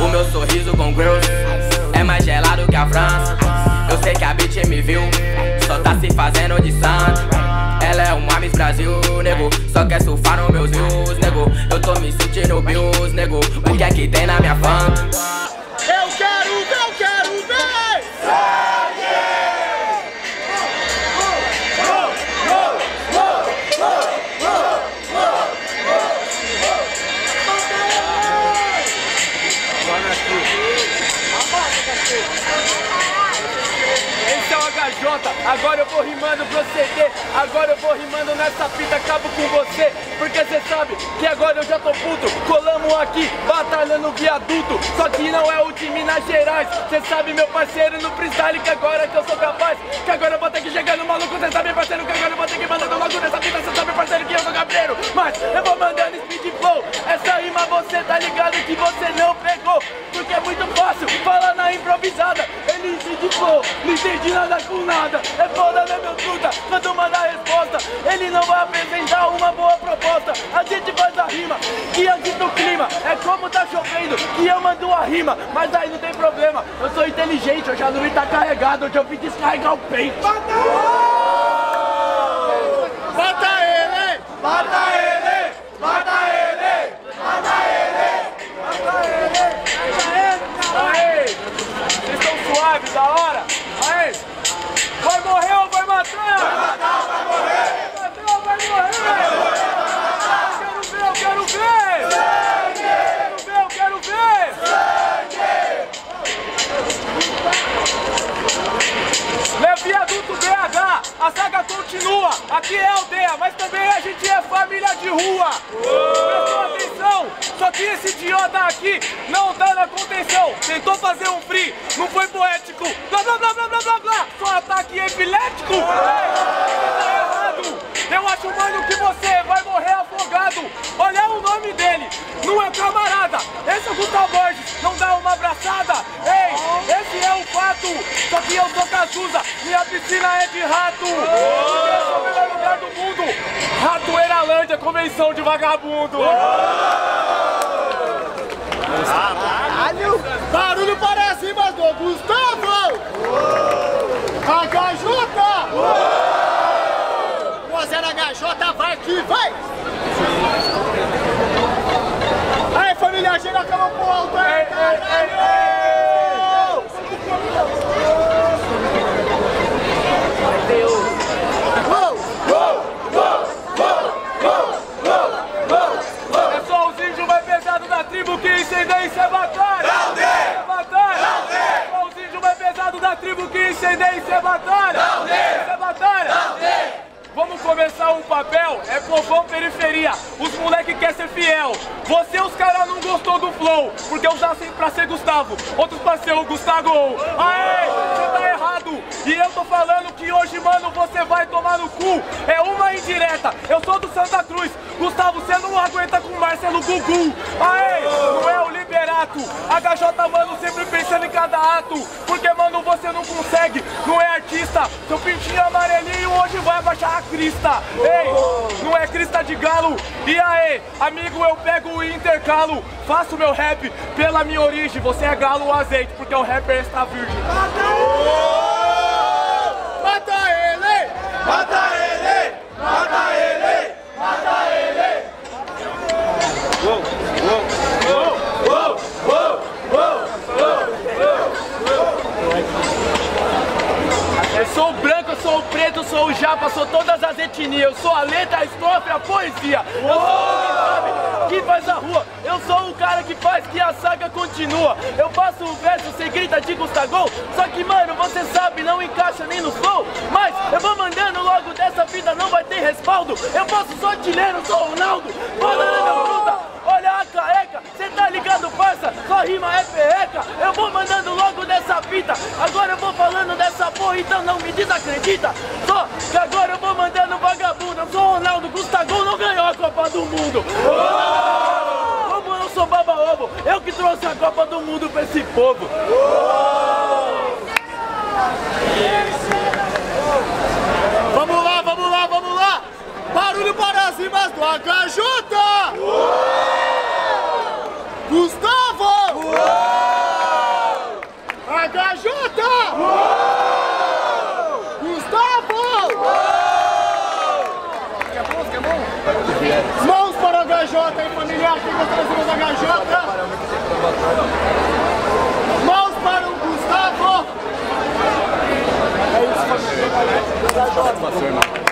O meu sorriso com grills é mais gelado que a França. Eu sei que a bitch me viu, só tá se fazendo de santo. Ela é uma Miss Brasil, nego, só quer surfar nos meus views, nego. Eu tô me sentindo Bills, nego, o que é que tem na minha fama? Eu quero ver! Sangue! Esse é o HJ, agora eu vou rimando proceder. Agora eu vou rimando nessa fita, acabo com você. Porque cê sabe que agora eu já tô puto. Colamos aqui, batalhando no viaduto. Só que não é o de Minas Gerais. Cê sabe, meu parceiro, no freestyle, que agora que eu sou capaz. Que agora eu vou ter que chegar no maluco. Cê sabe, parceiro, que agora eu vou ter que mandar logo nessa fita. Cê sabe, parceiro, que eu sou cabreiro. Mas eu vou mandando speed flow. Essa rima você tá ligado que você não pegou. Porque é muito fácil falar na improvisada. Ele speed flow, não entende nada com nada. É foda, né, meu truta? Quando manda a resposta, ele não vai apresentar uma boa proposta. A gente faz a rima, que agita o clima. É como tá chovendo, que eu mando a rima. Mas aí não tem problema, eu sou inteligente. Hoje a luz tá carregada, hoje eu vim descarregar o peito. Mata ele! Mata ele! Mata ele! Mata ele! Mata ele! Aê! Vocês estão suaves, da hora? Aê! Vai morrer ou vai matar? Vai matar, vai morrer! Vai matar ou vai morrer? Eu quero ver! Sangue! Eu quero ver! Sangue! Meu viaduto BH, a saga continua. Aqui é aldeia, mas também a gente é família de rua. Prestou atenção, só que esse idiota aqui não tá na contenção. Tentou fazer um free, não foi poético. Blá blá blá blá blá blá blá. Só ataque epilético. Tá errado. Eu acho, mano, que você vai morrer afogado. Olha o nome dele, não é camarada. Esse é o Gustavo Borges, não dá uma abraçada. Ei, esse é o fato. Só que eu sou Cazuza, minha piscina é de rato. Eu sou o melhor lugar do mundo. Ratoeiralândia, convenção de vagabundo. Caralho! Barulho para as rimas do Gustavo! HJ! Mozer HJ, vai que vai! Aí, família, chega a cama pro alto aí, caralho! É só os índios mais pesados da tribo que incendeia isso é batalha! Não tem! É batalha! Não tem! É só os índios mais pesados da tribo que incendeia isso é batalha! Não tem! Isso é batalha! Não tem! Vamos começar um papel, é povão periferia, os moleque quer ser fiel. Você, os caras não gostou do flow, porque eu já sei pra ser Gustavo, outros pra ser o Gustavo. Aê, você tá errado, e eu tô falando que hoje, mano, você vai tomar no cu. É uma indireta, eu sou do Santa Cruz, Gustavo, você não aguenta com Marcelo Gugu. Aê, não é o Liberato, HJ, mano, sempre pensando em cada ato, porque, mano, você não consegue, não é artista. Seu pintinho amarelinho hoje vai abaixar a crista. Ei, não é crista de galo. E aí, amigo, eu pego o intercalo. Faço meu rap pela minha origem. Você é galo ou azeite, porque o rapper está virgem. Mata ele! Mata ele! Mata ele! Mata ele! Eu sou o branco, eu sou o preto, eu sou o japa, sou todas as etnias. Eu sou a letra, a estrofe, a poesia. Eu sou o que sabe, que faz a rua. Eu sou o cara que faz que a saga continua. Eu faço o verso, você grita de Gustavo. Só que, mano, você sabe, não encaixa nem no flow. Mas eu vou mandando logo dessa vida, não vai ter respaldo. Eu posso sou artilheiro, sou Ronaldo. Foda na minha fruta, olha a careca. Cê tá ligado, parça? Sua rima é perreca. Eu vou mandando logo dessa fita. Agora eu vou falando dessa porra, então não me desacredita. Só que agora eu vou mandando vagabundo. Eu sou Ronaldo, Gustavo não ganhou a Copa do Mundo. Como eu sou baba-ovo, eu que trouxe a Copa do Mundo pra esse povo. Vamos lá, vamos lá, vamos lá! Barulho para as rimas do HJ! Gustavo! HJ. Mãos para o Gustavo. É isso, família.